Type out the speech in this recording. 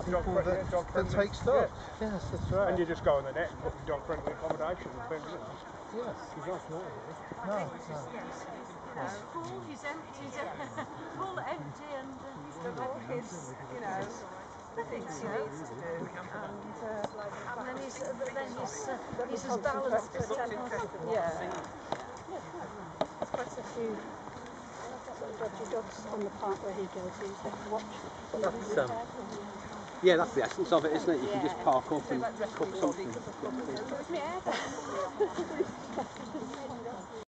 people that take stock. Yeah. Yes, that's right. And you just go on the net and put dog-friendly accommodation and things, you know. Yes. No. It's full, he's empty, full, empty, and It's, you know, things he needs to do, and then he's as balanced as yeah. There's quite a few dodgy dogs on the park where he goes, so you have to watch. Yeah, that's the essence of it, isn't it? You can just park up and cook something. Yeah.